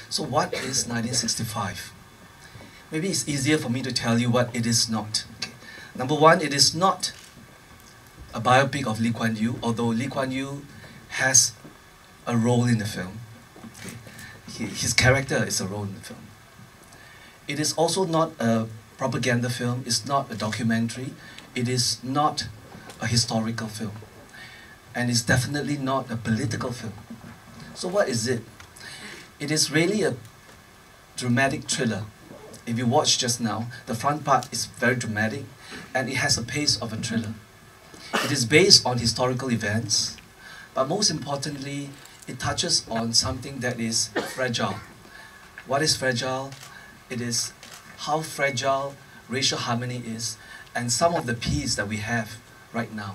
So what is 1965? Maybe it's easier for me to tell you what it is not. Okay. Number one, it is not a biopic of Lee Kuan Yew, although Lee Kuan Yew has a role in the film. Okay. His character is a role in the film. It is also not a propaganda film, it's not a documentary, it is not a historical film, and it's definitely not a political film. So what is it? It is really a dramatic thriller. If you watch just now, the front part is very dramatic and it has a pace of a thriller. It is based on historical events, but most importantly, it touches on something that is fragile. What is fragile? It is how fragile racial harmony is and some of the peace that we have right now.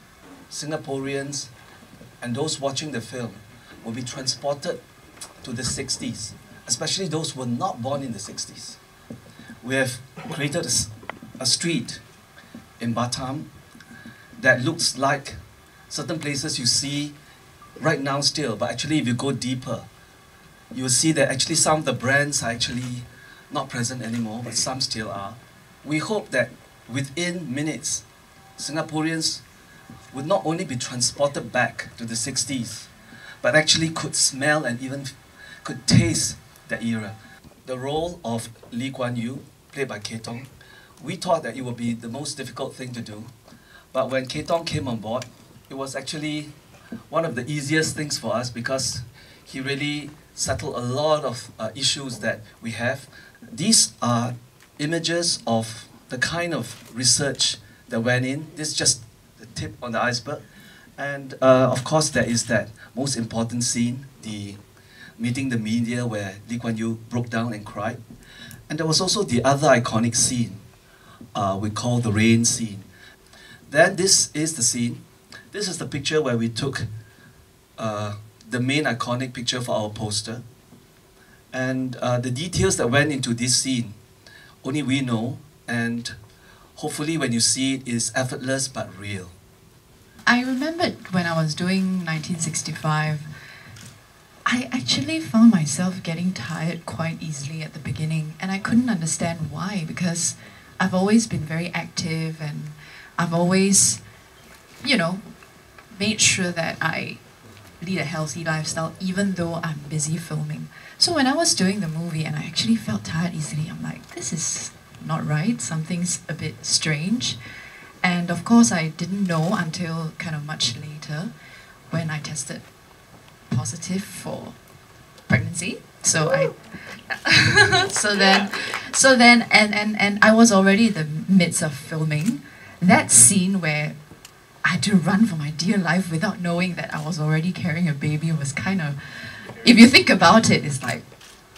Singaporeans and those watching the film will be transported to the 60s, especially those who were not born in the 60s. We have created a street in Batam that looks like certain places you see right now still, but actually if you go deeper, you will see that actually some of the brands are actually not present anymore, but some still are. We hope that within minutes, Singaporeans would not only be transported back to the 60s, but actually could smell and even could taste the era. The role of Lee Kuan Yew, played by Tong, we thought that it would be the most difficult thing to do. But when Tong came on board, it was actually one of the easiest things for us because he really settled a lot of issues that we have. These are images of the kind of research that went in. This is just the tip on the iceberg. And of course there is that most important scene, the meeting the media where Lee Kuan Yew broke down and cried. And there was also the other iconic scene we call the rain scene. Then this is the scene. This is the picture where we took the main iconic picture for our poster. And the details that went into this scene, only we know, and hopefully when you see it, it's effortless but real. I remembered when I was doing 1965, I actually found myself getting tired quite easily at the beginning, and I couldn't understand why, because I've always been very active and I've always, you know, made sure that I lead a healthy lifestyle even though I'm busy filming. So when I was doing the movie and I actually felt tired easily, I'm like, this is not right, something's a bit strange. And of course I didn't know until kind of much later when I tested positive for pregnancy. So and I was already in the midst of filming that scene where I had to run for my dear life without knowing that I was already carrying a baby. Was kind of, if you think about it, it's like,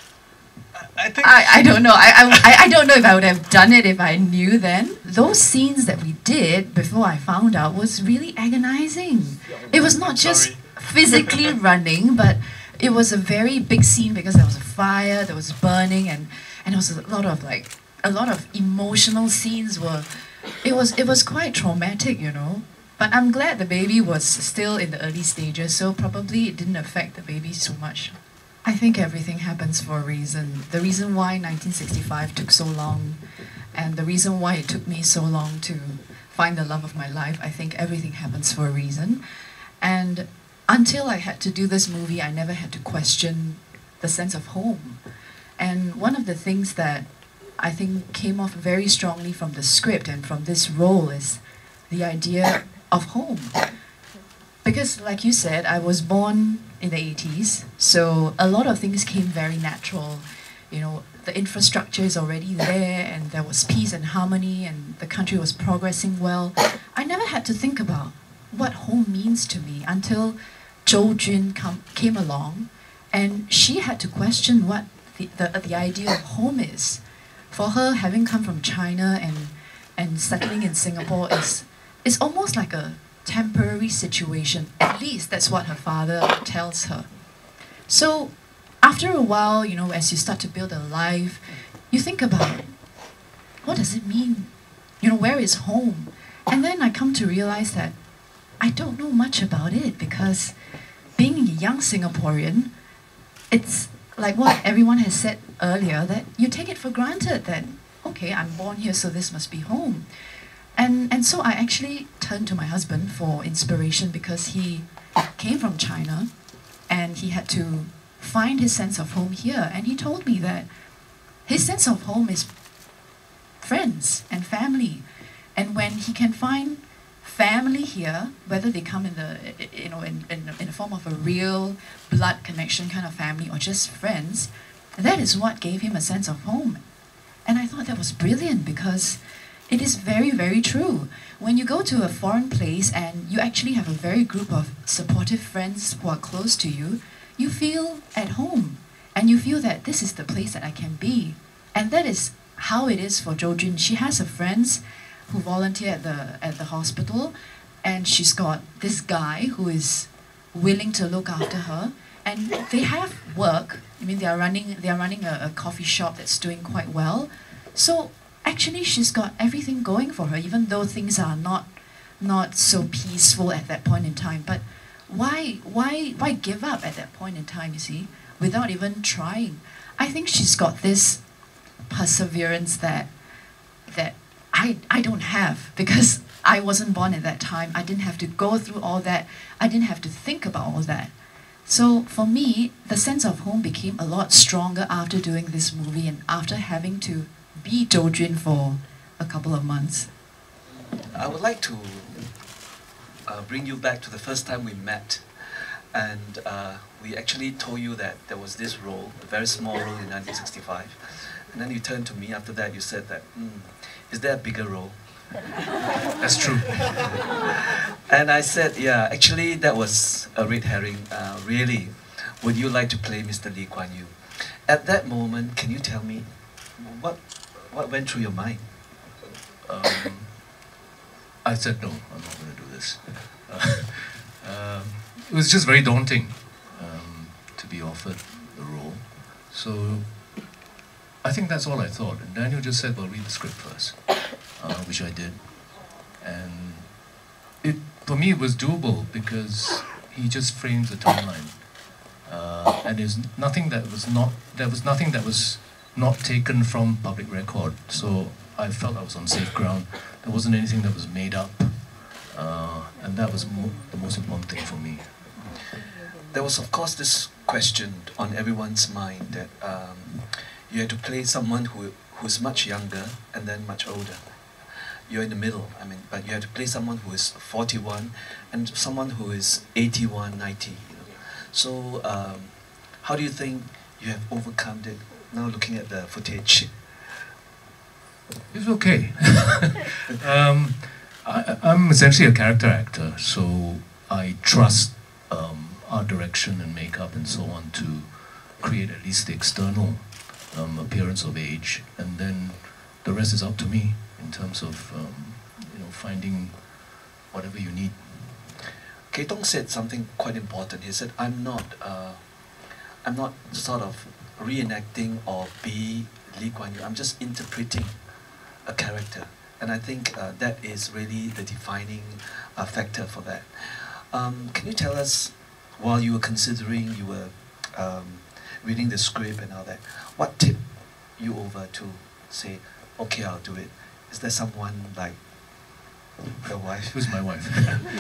I don't know. I don't know if I would have done it if I knew then. Those scenes that we did before I found out was really agonizing. It was not just physically running, but it was a very big scene because there was a fire, there was burning, and there was a lot of emotional scenes. It was quite traumatic, you know. But I'm glad the baby was still in the early stages, so probably it didn't affect the baby so much. I think everything happens for a reason. The reason why 1965 took so long, and the reason why it took me so long to find the love of my life, I think everything happens for a reason. And until I had to do this movie, I never had to question the sense of home. And one of the things that I think came off very strongly from the script and from this role is the idea of home. Because like you said, I was born in the 80s, so a lot of things came very natural. You know, the infrastructure is already there and there was peace and harmony and the country was progressing well. I never had to think about what home means to me until Zhou Jun came along and she had to question what the idea of home is. For her, having come from China and settling in Singapore is almost like a temporary situation. At least that's what her father tells her. So after a while, you know, as you start to build a life, you think about, what does it mean? You know, where is home? And then I come to realize that I don't know much about it because being a young Singaporean, it's like what everyone has said earlier, that you take it for granted that, okay, I'm born here, so this must be home. And so I actually turned to my husband for inspiration because he came from China and he had to find his sense of home here. And he told me that his sense of home is friends and family. And when he can find family here, whether they come in the in the form of a real blood connection kind of family or just friends, that is what gave him a sense of home. And I thought that was brilliant because it is very, very true. When you go to a foreign place and you actually have a very group of supportive friends who are close to you, you feel at home and you feel that this is the place that I can be. And that is how it is for Jo Jun. She has her friends who volunteer at the hospital, and she's got this guy who is willing to look after her, and they have work. I mean, they are running a coffee shop that's doing quite well. So actually she's got everything going for her, even though things are not so peaceful at that point in time. But why give up at that point in time, you see, without even trying? I think she's got this perseverance that I don't have, because I wasn't born at that time. I didn't have to go through all that. I didn't have to think about all that. So for me, the sense of home became a lot stronger after doing this movie and after having to be Jo Jun for a couple of months. I would like to bring you back to the first time we met, and we actually told you that there was this role, a very small role in 1965, and then you turned to me after that. You said that, is there a bigger role? That's true. And I said, yeah, actually that was a red herring. Really, would you like to play Mr. Lee Kuan Yew? At that moment, can you tell me what went through your mind? I said no, I'm not going to do this. It was just very daunting to be offered the role. So I think that's all I thought. And Daniel just said, well, read the script first, which I did. And for me, it was doable because he just frames the timeline. And there was nothing that was not taken from public record. So I felt I was on safe ground. There wasn't anything that was made up. And that was the most important thing for me. There was, of course, this question on everyone's mind that you had to play someone who's much younger and then much older. You're in the middle, I mean, but you have to play someone who is 41 and someone who is 81, 90. You know. So how do you think you have overcome it now looking at the footage? It's okay. I'm essentially a character actor, so I trust art direction and makeup and so on to create at least the external appearance of age, and then the rest is up to me in terms of finding whatever you need. Tong said something quite important. He said, I'm not sort of reenacting or be Lee Kuan Yew. I'm just interpreting a character. And I think that is really the defining factor for that. Can you tell us, while you were considering, you were reading the script and all that, what tipped you over to say, okay, I'll do it? Is there someone like your wife? Who's my wife?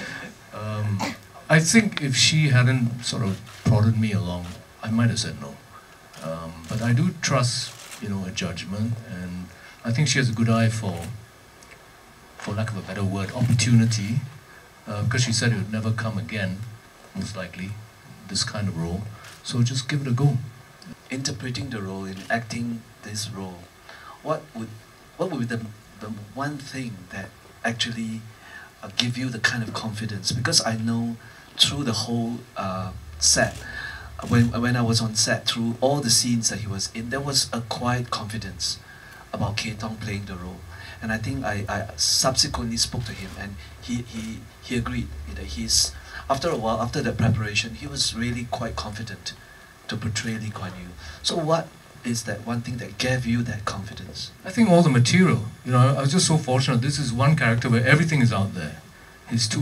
I think if she hadn't sort of prodded me along, I might have said no. But I do trust, her judgment, and I think she has a good eye for lack of a better word, opportunity, because she said it would never come again, most likely, this kind of role. So just give it a go. Interpreting the role, in acting this role, what would be the one thing that actually give you the kind of confidence? Because I know through the whole set, when I was on set, through all the scenes that he was in, there was a quiet confidence about Tong playing the role. And I think I subsequently spoke to him, and he agreed that he's, after a while, after the preparation, he was really quite confident to portray Lee Kuan Yew. So what is that one thing that gave you that confidence? I think all the material. I was just so fortunate. This is one character where everything is out there. His 2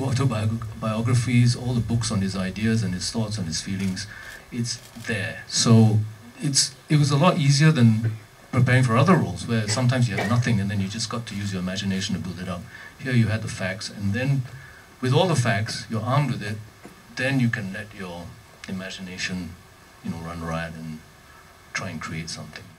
autobiographies, all the books on his ideas and his thoughts and his feelings, it's there. So it was a lot easier than preparing for other roles, where sometimes you have nothing and then you just got to use your imagination to build it up. Here you had the facts, and then with all the facts, you're armed with it, then you can let your imagination, run riot and try and create something.